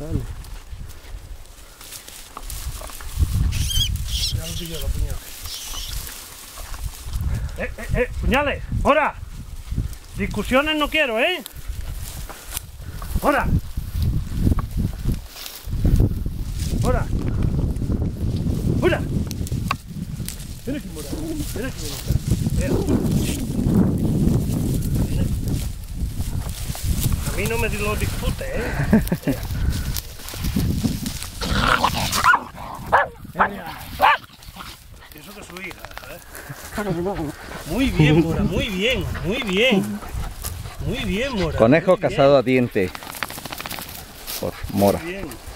sale. Ya lo pillo, los puñales. ¡Puñales! ¡Hora! Discusiones no quiero, ¿eh? ¡Hora! ¡Hora! ¡Hora! Ven aquí, Mora. Ven aquí, ven. A mí no me lo dispute, ¿eh? Eso que es su hija, ¿sabes? Muy bien, Mora, muy bien, muy bien. Muy bien, Mora. Conejo cazado a diente por Mora. Muy bien.